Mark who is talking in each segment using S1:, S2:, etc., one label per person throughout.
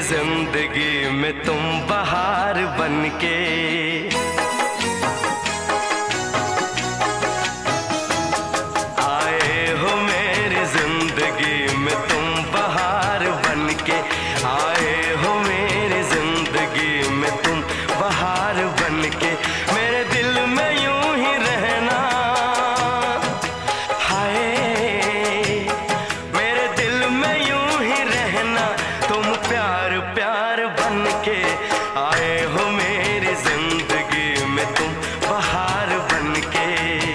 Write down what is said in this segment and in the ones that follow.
S1: जिंदगी में तुम बहार बनके, आए हो मेरी जिंदगी में तुम बहार बनके, आए हो मेरी जिंदगी में तुम बहार बनके। मेरे दिल में यूं ही रहना, हाय मेरे दिल में यूं ही रहना, तुम प्यार प्यार बनके, आए हो मेरी जिंदगी में तुम बहार बनके।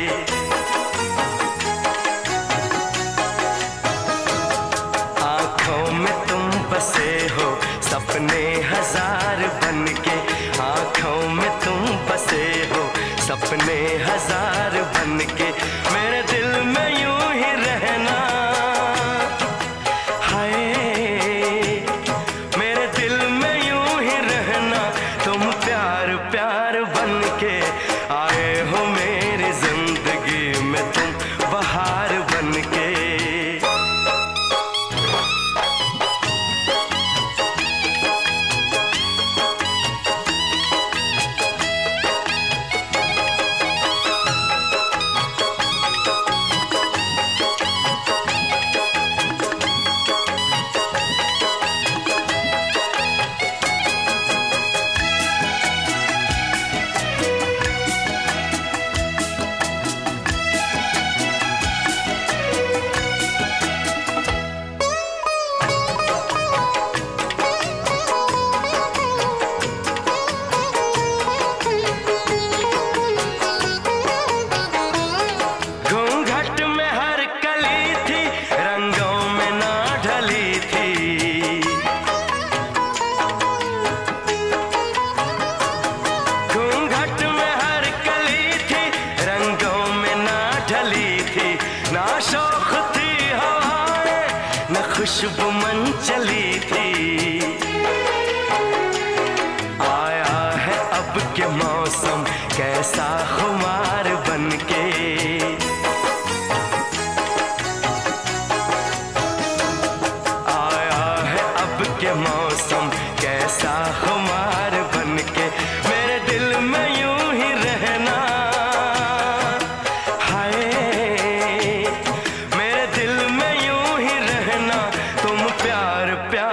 S1: आंखों में तुम बसे हो सपने हजार बनके, आंखों में तुम बसे हो सपने हजार बनके। मेरे दिल में यूं ही रहना, हाय मेरे दिल में यूं ही रहना, तुम प्यार प्यार बनके, आए हो मेरी जिंदगी में तुम बहार बनके। ना शौक थी हवाएं न खुशबू मन चली थी, आया है अब के मौसम कैसा खुमार बनके, आया है अब के मौसम कैसा खुमार बनके। मेरे दिल में यूं ही रहना, मेरे दिल में यूं ही रहना, तुम प्यार प्यार